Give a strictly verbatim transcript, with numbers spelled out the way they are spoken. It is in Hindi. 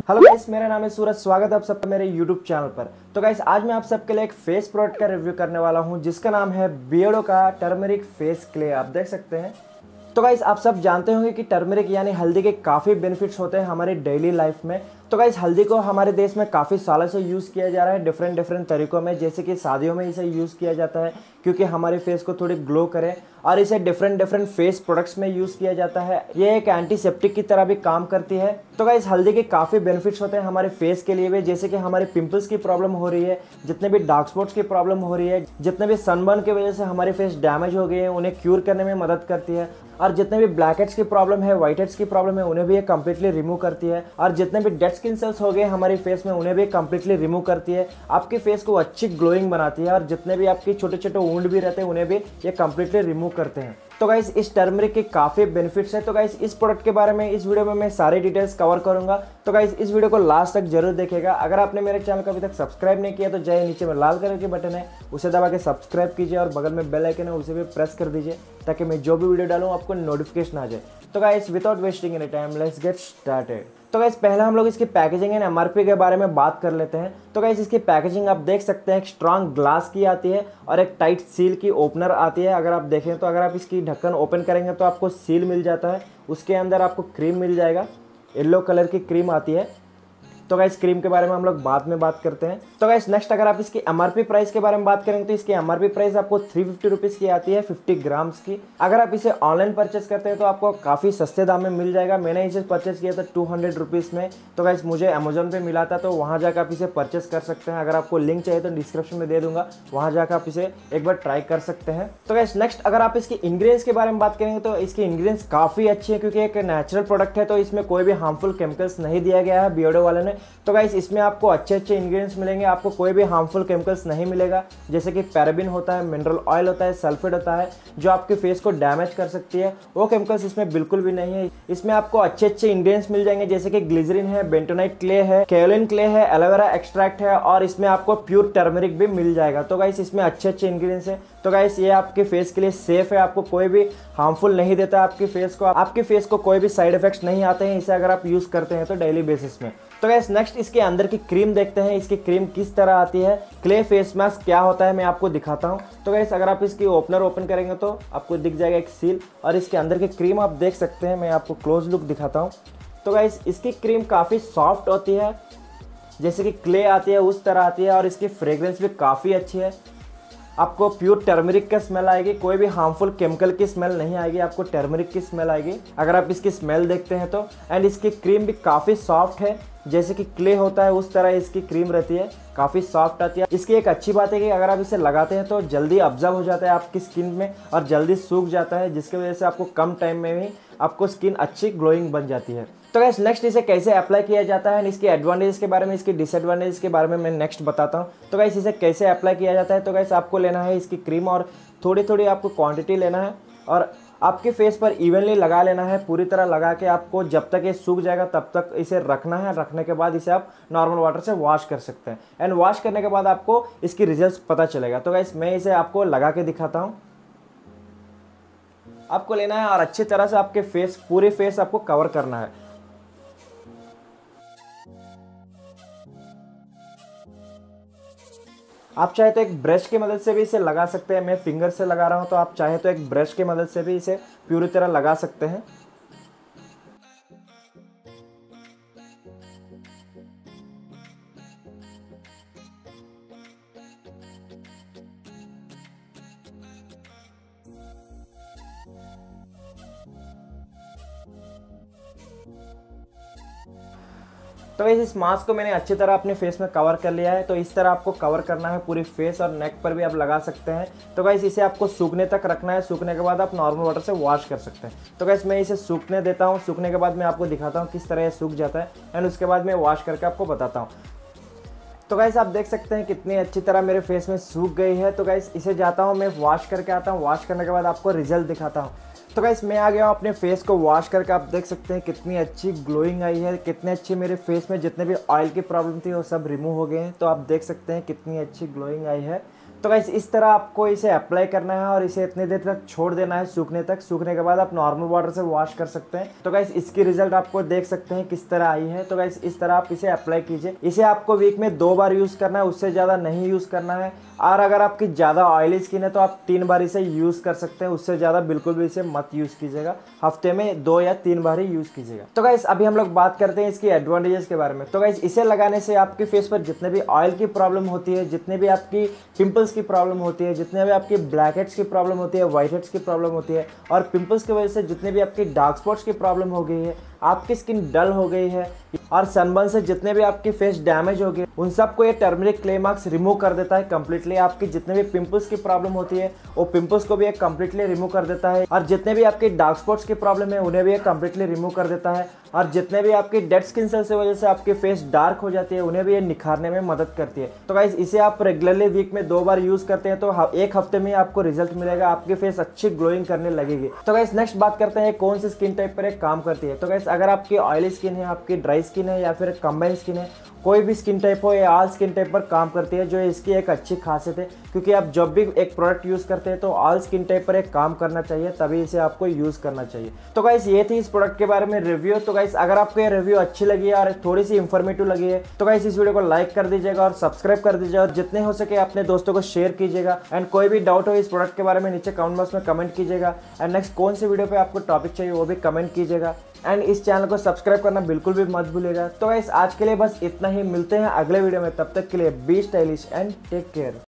हेलो गाइस, मेरा नाम है सूरज। स्वागत है आप सबका मेरे यूट्यूब चैनल पर। तो गाइस, आज मैं आप सबके लिए एक फेस प्रोडक्ट का रिव्यू करने वाला हूं जिसका नाम है बियर्डो का टर्मरिक फेस क्ले। आप देख सकते हैं। तो गाइस, आप सब जानते होंगे कि टर्मरिक यानी हल्दी के काफ़ी बेनिफिट्स होते हैं हमारी डेली लाइफ में। तो गाइस, हल्दी को हमारे देश में काफ़ी सालों से यूज़ किया जा रहा है डिफरेंट डिफरेंट तरीकों में। जैसे कि शादियों में इसे यूज़ किया जाता है क्योंकि हमारे फेस को थोड़ी ग्लो करे, और इसे डिफरेंट डिफरेंट फेस प्रोडक्ट्स में यूज़ किया जाता है। ये एक एंटीसेप्टिक की तरह भी काम करती है। तो गाइस, हल्दी के काफ़ी बेनिफिट्स होते हैं हमारे फेस के लिए भी। जैसे कि हमारे पिंपल्स की प्रॉब्लम हो रही है, जितने भी डार्क स्पॉट्स की प्रॉब्लम हो रही है, जितने भी सनबर्न की वजह से हमारे फेस डैमेज हो गए हैं, उन्हें क्यूर करने में मदद करती है। और जितने भी ब्लैक हेड्स की प्रॉब्लम है, व्हाइट हेड्स की प्रॉब्लम है, उन्हें भी ये कंप्लीटली रिमूव करती है। और जितने भी डेड स्किन सेल्स हो गए हमारे फेस में, उन्हें भी कंप्लीटली रिमूव करती है। आपके फेस को अच्छी ग्लोइंग बनाती है, और जितने भी आपके छोटे छोटे वुंड भी रहते हैं उन्हें भी ये कंप्लीटली रिमूव करते हैं। तो गाइस, इस टर्मरिक के काफ़ी बेनिफिट्स हैं। तो गाइस, इस प्रोडक्ट के बारे में इस वीडियो में मैं सारी डिटेल्स कवर करूंगा। तो गाइस, इस वीडियो को लास्ट तक जरूर देखिएगा। अगर आपने मेरे चैनल को अभी तक सब्सक्राइब नहीं किया तो जाइए, नीचे में लाल कलर के बटन है, उसे दबा के सब्सक्राइब कीजिए, और बगल में बेल आइकन है उसे भी प्रेस कर दीजिए ताकि मैं जो भी वीडियो डालूँ आपको नोटिफिकेशन आ जाए। तो guys, without wasting any time, let's get started. तो गाइस, पहले हम लोग इसकी पैकेजिंग एंड एमआरपी के बारे में बात कर लेते हैं। तो गाइस, इसकी पैकेजिंग आप देख सकते हैं, एक स्ट्रॉन्ग ग्लास की आती है और एक टाइट सील की ओपनर आती है। अगर आप देखें तो अगर आप इसकी ढक्कन ओपन करेंगे तो आपको सील मिल जाता है, उसके अंदर आपको क्रीम मिल जाएगा, येलो कलर की क्रीम आती है। तो गाइस, क्रीम के बारे में हम लोग बाद में बात करते हैं। तो गाइस, नेक्स्ट अगर आप इसकी एमआरपी प्राइस के बारे में बात करेंगे तो इसकी एमआरपी प्राइस आपको थ्री फिफ्टी रुपीज़ की आती है फिफ्टी ग्राम्स की। अगर आप इसे ऑनलाइन परचेस करते हैं तो आपको काफ़ी सस्ते दाम में मिल जाएगा। मैंने इसे परचेस किया था टू हंड्रेड रुपीज़ में। तो गाइस, मुझे अमेजोन पे मिला था, तो वहाँ जाकर आप इसे परचेस कर सकते हैं। अगर आपको लिंक चाहिए तो डिस्क्रिप्शन में दे दूंगा, वहाँ जाकर आप इसे एक बार ट्राई कर सकते हैं। तो गाइस, नेक्स्ट अगर आप इसकी इंग्रेडिएंट्स के बारे में बात करेंगे तो इसकी इंग्रेडिएंट्स काफ़ी अच्छी है क्योंकि एक नेचुरल प्रोडक्ट है, तो इसमें कोई भी हार्मफुल केमिकल्स नहीं दिया गया है बियर्डो वाले ने। तो गाइस, इसमें आपको अच्छे अच्छे इंग्रेडिएंट्स मिलेंगे, आपको कोई भी हार्मफुल केमिकल्स नहीं मिलेगा। जैसे कि पैराबिन होता है, मिनरल ऑयल होता है, सल्फेट होता है, जो आपके फेस को डैमेज कर सकती है, वो केमिकल्स इसमें बिल्कुल भी नहीं है। इसमें आपको अच्छे अच्छे इंग्रेडिएंट्स मिल जाएंगे, जैसे कि ग्लिसरीन है, बेंटोनाइट क्ले है, केओलिन क्ले है, एलोवेरा एक्सट्रैक्ट है, और इसमें आपको प्योर टर्मरिक भी मिल जाएगा। तो गाइस, इसमें अच्छे अच्छे इंग्रेडिएंट्स है। तो गाइस, ये आपके फेस के लिए सेफ है, आपको कोई भी हार्मफुल नहीं देता आपके फेस को। आपके फेस को कोई भी साइड इफेक्ट्स नहीं आते हैं इसे अगर आप यूज करते हैं तो डेली बेसिस में। तो गाइस, नेक्स्ट इसके अंदर की क्रीम देखते हैं, इसकी क्रीम किस तरह आती है। क्ले फेस मास्क क्या होता है मैं आपको दिखाता हूँ। तो गाइस, अगर आप इसकी ओपनर ओपन करेंगे तो आपको दिख जाएगा एक सील, और इसके अंदर की क्रीम आप देख सकते हैं। मैं आपको क्लोज लुक दिखाता हूँ। तो गाइस, इसकी क्रीम काफ़ी सॉफ्ट होती है, जैसे कि क्ले आती है उस तरह आती है, और इसकी फ्रेग्रेंस भी काफ़ी अच्छी है। आपको प्योर टर्मरिक का स्मेल आएगी, कोई भी हार्मफुल केमिकल की स्मेल नहीं आएगी, आपको टर्मरिक की स्मेल आएगी अगर आप इसकी स्मेल देखते हैं तो। एंड इसकी क्रीम भी काफ़ी सॉफ्ट है, जैसे कि क्ले होता है उस तरह इसकी क्रीम रहती है, काफ़ी सॉफ्ट आती है। इसकी एक अच्छी बात है कि अगर आप इसे लगाते हैं तो जल्दी ऑब्जर्व हो जाता है आपकी स्किन में और जल्दी सूख जाता है, जिसकी वजह से आपको कम टाइम में ही आपको स्किन अच्छी ग्लोइंग बन जाती है। तो गाइस, नेक्स्ट इसे कैसे अप्लाई किया जाता है, इसके एडवांटेज के बारे में, इसकी डिसएडवांटेज के बारे में मैं नेक्स्ट बताता हूँ। तो गाइस, इसे कैसे अप्लाई किया जाता है। तो गाइस, आपको लेना है इसकी क्रीम, और थोड़ी थोड़ी आपको क्वांटिटी लेना है, और आपके फेस पर इवनली लगा लेना है। पूरी तरह लगा के आपको जब तक ये सूख जाएगा तब तक इसे रखना है। रखने के बाद इसे आप नॉर्मल वाटर से वॉश कर सकते हैं, एंड वॉश करने के बाद आपको इसकी रिजल्ट्स पता चलेगा। तो गाइस, मैं इसे आपको लगा के दिखाता हूँ। आपको लेना है और अच्छी तरह से आपके फेस, पूरे फेस आपको कवर करना है। आप चाहे तो एक ब्रश की मदद से भी इसे लगा सकते हैं। मैं फिंगर से लगा रहा हूं, तो आप चाहे तो एक ब्रश की मदद से भी इसे पूरी तरह लगा सकते हैं। तो गाइस, इस मास्क को मैंने अच्छी तरह अपने फेस में कवर कर लिया है। तो इस तरह आपको कवर करना है पूरी फेस, और नेक पर भी आप लगा सकते हैं। तो गाइस, इसे आपको सूखने तक रखना है, सूखने के बाद आप नॉर्मल वाटर से वॉश कर सकते हैं। तो गाइस, मैं इसे सूखने देता हूँ, सूखने के बाद मैं आपको दिखाता हूँ किस तरह ये सूख जाता है, एंड उसके बाद मैं वॉश करके आपको बताता हूँ। तो गाइस, आप देख सकते हैं कितनी अच्छी तरह मेरे फेस में सूख गई है। तो गाइस, इसे जाता हूँ मैं वॉश करके आता हूँ, वॉश करने के बाद आपको रिजल्ट दिखाता हूँ। तो गाइस, मैं आ गया हूँ अपने फेस को वॉश करके। आप देख सकते हैं कितनी अच्छी ग्लोइंग आई है, कितनी अच्छी मेरे फेस में जितने भी ऑयल की प्रॉब्लम थी वो सब रिमूव हो गए हैं। तो आप देख सकते हैं कितनी अच्छी ग्लोइंग आई है। तो गाइस इस तरह आपको इसे अप्लाई करना है और इसे इतनी देर तक छोड़ देना है सूखने तक। सूखने के बाद आप नॉर्मल वाटर से वॉश कर सकते हैं। तो गाइस इसकी रिजल्ट आपको देख सकते हैं किस तरह आई है। तो गाइस इस तरह आप इसे अप्लाई कीजिए। इसे आपको वीक में दो बार यूज़ करना है, उससे ज़्यादा नहीं यूज़ करना है। और अगर आपकी ज़्यादा ऑयली स्किन है तो आप तीन बार इसे यूज़ कर सकते हैं, उससे ज़्यादा बिल्कुल भी इसे मत यूज़ कीजिएगा। हफ्ते में दो या तीन बार ही यूज़ कीजिएगा। तो गाइस अभी हम लोग बात करते हैं इसकी एडवांटेजेस के बारे में। तो गाइस इसे लगाने से आपके फेस पर जितने भी ऑयल की प्रॉब्लम होती है, जितने भी आपकी पिंपल्स की प्रॉब्लम होती है, जितने भी आपकी ब्लैक हेड्स की प्रॉब्लम होती है, वाइट हेड्स की प्रॉब्लम होती है और पिंपल्स की वजह से जितने भी आपकी डार्क स्पॉट्स की प्रॉब्लम हो गई है, आपकी स्किन डल हो गई है और सनबर्न से जितने भी आपकी फेस डैमेज हो गए, उन सबको ये टर्मरिक क्ले मार्क्स रिमूव कर देता है कंप्लीटली। आपकी जितने भी पिंपल्स की प्रॉब्लम होती है वो पिंपल्स को भी ये कंप्लीटली रिमूव कर देता है और जितने भी आपकी डार्क स्पॉट्स की प्रॉब्लम है उन्हें भी ये कंप्लीटली रिमूव कर देता है और जितने भी आपकी डेड स्किन सेल्स की वजह से आपकी फेस डार्क हो जाती है उन्हें भी ये निखारने में मदद करती है। तो गाइस इसे आप रेगुलरली वीक में दो बार यूज करते हैं तो एक हफ्ते में आपको रिजल्ट मिलेगा, आपकी फेस अच्छी ग्लोइंग करने लगेगी। तो गाइस नेक्स्ट बात करते हैं कौन सी स्किन टाइप पर एक काम करती है। तो गाइस अगर आपकी ऑयली स्किन है, आपकी ड्राई स्किन है या फिर कंबाइंड स्किन है, कोई भी स्किन टाइप हो, ये ऑल स्किन टाइप पर काम करती है, जो इसकी एक अच्छी खासियत है। क्योंकि आप जब भी एक प्रोडक्ट यूज़ करते हैं तो ऑल स्किन टाइप पर एक काम करना चाहिए, तभी इसे आपको यूज़ करना चाहिए। तो गाइस ये थी इस प्रोडक्ट के बारे में रिव्यू। तो गाइस अगर आपको ये रिव्यू अच्छी लगी है और थोड़ी सी इंफॉर्मेटिव लगी है तो गाइस इस वीडियो को लाइक कर दीजिएगा और सब्सक्राइब कर दीजिएगा और जितने हो सके अपने दोस्तों को शेयर कीजिएगा। एंड कोई भी डाउट हो इस प्रोडक्ट के बारे में नीचे कमेंट बॉक्स में कमेंट कीजिएगा। एंड नेक्स्ट कौन सी वीडियो पे आपको टॉपिक चाहिए वो भी कमेंट कीजिएगा। एंड इस चैनल को सब्सक्राइब करना बिल्कुल भी मत भूलिएगा। तो गाइस आज के लिए बस इतना ही, मिलते हैं अगले वीडियो में, तब तक के लिए be stylish and take care.